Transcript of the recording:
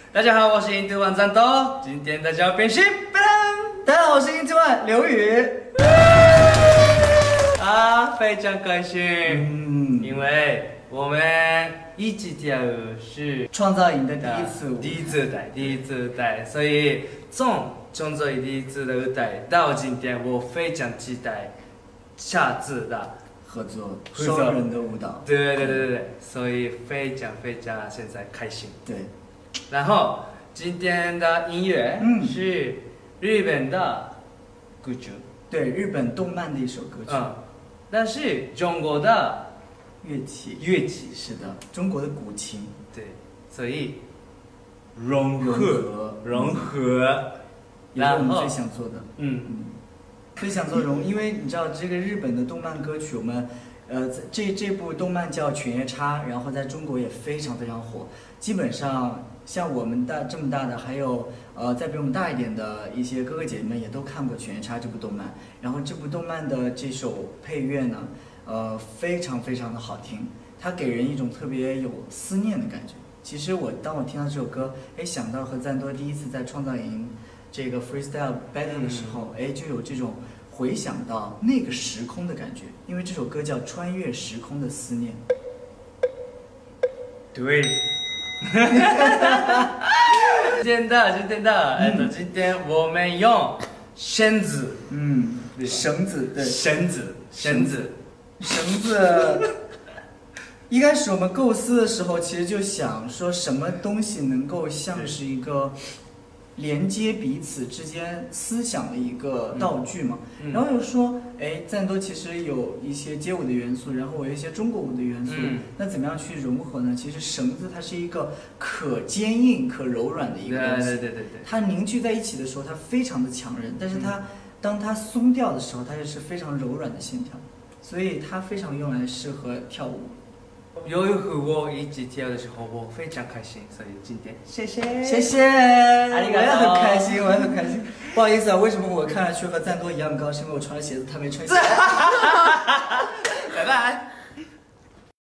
大家好，我是印度万战斗，今天大家要变身， 大家好，我是印度万刘宇。 非常开心，因为我们一起跳舞是创造营的第一次舞台， 所以从创造营第一次的舞台到今天，我非常期待下次的合作双人的舞蹈。 对，所以非常现在开心。 对， 然后今天的音乐是日本的歌曲， 对，日本动漫的一首歌曲。 但是中国的乐器是的，中国的古琴。 对，所以融合， 也是我们最想做的。最想做因为你知道这个日本的动漫歌曲，我们这部动漫叫《犬夜叉》，然后在中国也非常火。基本上像我们这么大的，还有再比我们大一点的一些哥哥姐姐们也都看过《犬夜叉》这部动漫。然后这部动漫的这首配乐呢，非常的好听，它给人一种特别有思念的感觉。其实当我听到这首歌，想到和赞多第一次在创造营这个 freestyle battle 的时候，就有这种回想到那个时空的感觉，因为这首歌叫《穿越时空的思念》。 对。今天我们用绳子， 绳子，对， 绳子。 一开始我们构思的时候，其实就想说什么东西能够像是一个连接彼此之间思想的一个道具嘛。然后又说，赞多其实有一些街舞的元素，然后我有一些中国舞的元素，那怎么样去融合呢？其实绳子它是一个可坚硬、可柔软的一个东西。对。它凝聚在一起的时候，它非常的强韧，但是当它松掉的时候，它也是非常柔软的线条，所以它非常用来适合跳舞。 有和我一起跳的时候，我非常开心，所以今天谢谢， 我也很开心。不好意思啊，为什么我看上去和赞多一样高？是因为我穿了鞋子，他没穿鞋。 拜拜。